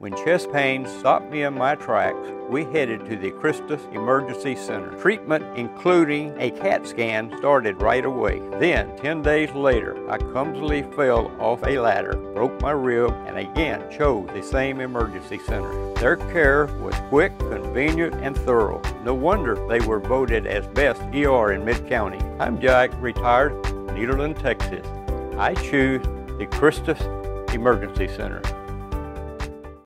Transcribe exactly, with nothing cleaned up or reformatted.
When chest pain stopped me in my tracks, we headed to the CHRISTUS Emergency Center. Treatment, including a CAT scan, started right away. Then, ten days later, I clumsily fell off a ladder, broke my rib, and again chose the same emergency center. Their care was quick, convenient, and thorough. No wonder they were voted as best E R in Mid-County. I'm Jack, retired, Nederland, Texas. I choose the CHRISTUS Emergency Center.